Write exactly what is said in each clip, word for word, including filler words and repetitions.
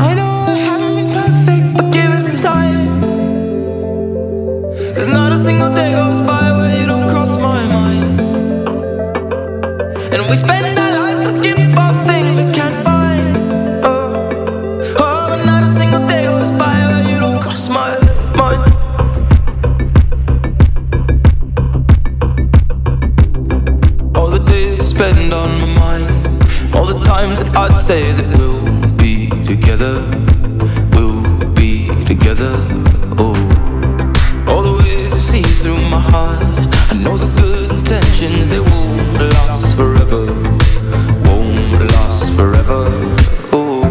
I know I haven't been perfect, but give it some time. There's not a single day goes by where you don't cross my mind. And we spend our lives looking for things we can't find. Oh, oh, but not a single day goes by where you don't cross my mind. All the days spent on my mind, all the times that I'd say that we'll be together, we'll be together. Oh, all the ways you see through my heart, I know the good intentions, they won't last forever, won't last forever. Oh,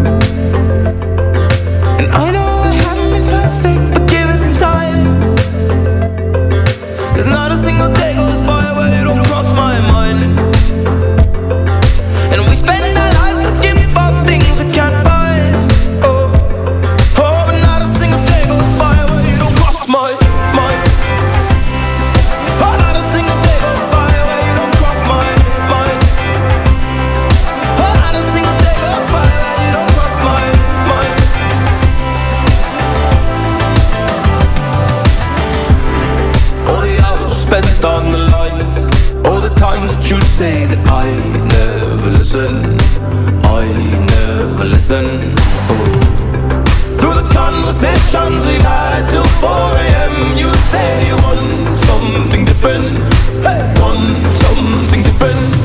and I know I haven't been perfect, but give it some time. There's not a single day goes by where you don't cross my mind. And we spend our lives looking for things we can't find. Oh, oh, but not a single day goes by where you don't cross my mind. Oh, not a single day goes by where you don't cross my mind. Oh, not a single day goes by where you don't cross my mind. All the hours spent on the line, all the times that you say that I never listen, I never listen. Oh, through the conversations we've had till four A M you say you want something different, hey, want something different.